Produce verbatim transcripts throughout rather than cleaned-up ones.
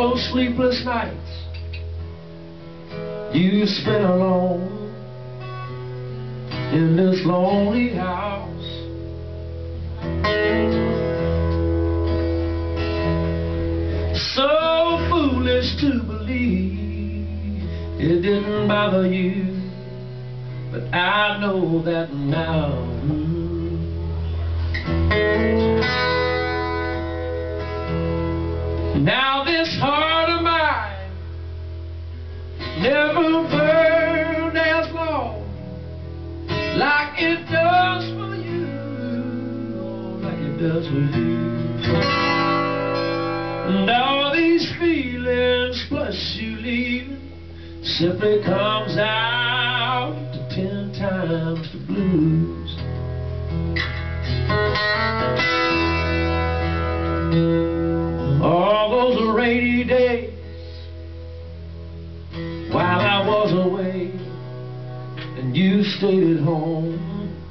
those sleepless nights you spent alone in this lonely house, so foolish to believe it didn't bother you, but I know that now. Now this heart of mine never burned as long like it does for you, oh, like it does for you. And all these feelings plus you leaving simply comes out to ten times the blues. All those rainy days while I was away and you stayed at home,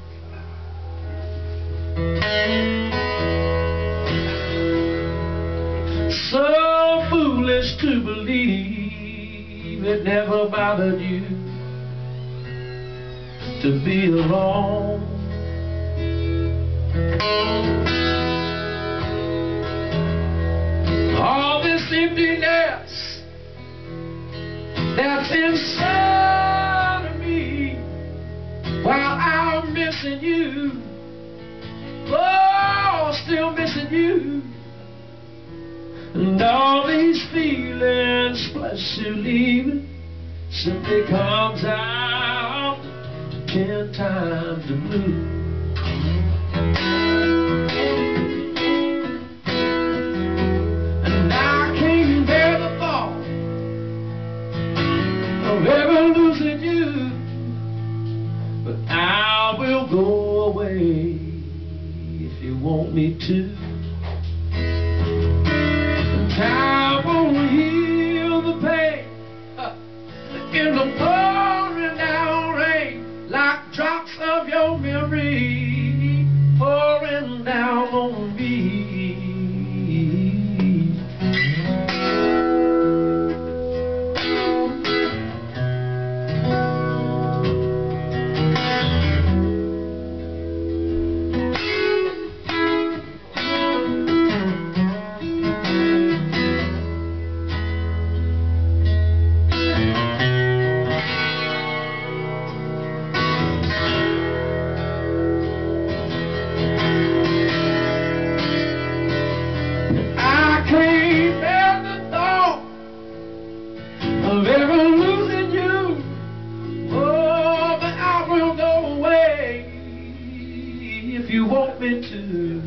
so foolish to believe it never bothered you to be alone. All this emptiness that's inside of me while I'm missing you, oh, still missing you. And all these feelings plus you leaving simply comes out to ten times the blue. And I can't bear the thought of ever losing you, but I will go away if you want me to. Time won't heal the pain uh, in the pouring down rain, like drops of your memory pouring down on me. If you want me to,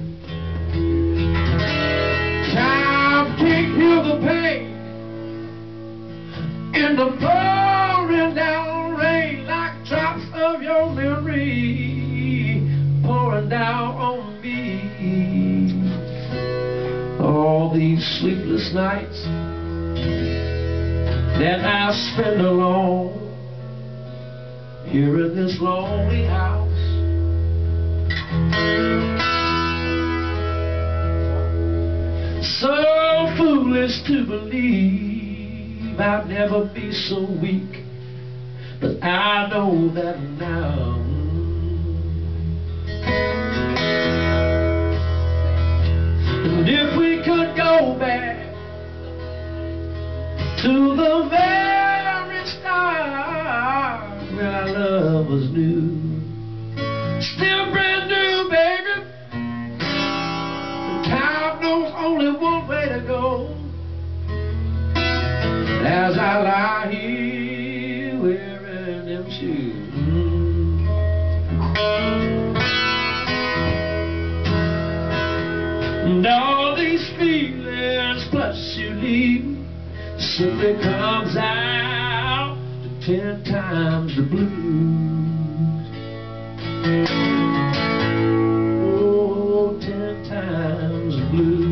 time can't heal the pain in the pouring down rain, like drops of your memory pouring down on me. All these sleepless nights that I spend alone here in this lonely house, so foolish to believe I'd never be so weak, but I know that now. And if we could go back to the very start when our love was new, still brand new, baby, time knows only one way to go. As I lie here wearing them shoes, and all these feelings plus you leave simply comes out to ten times the blues. Oh, ten times the blues.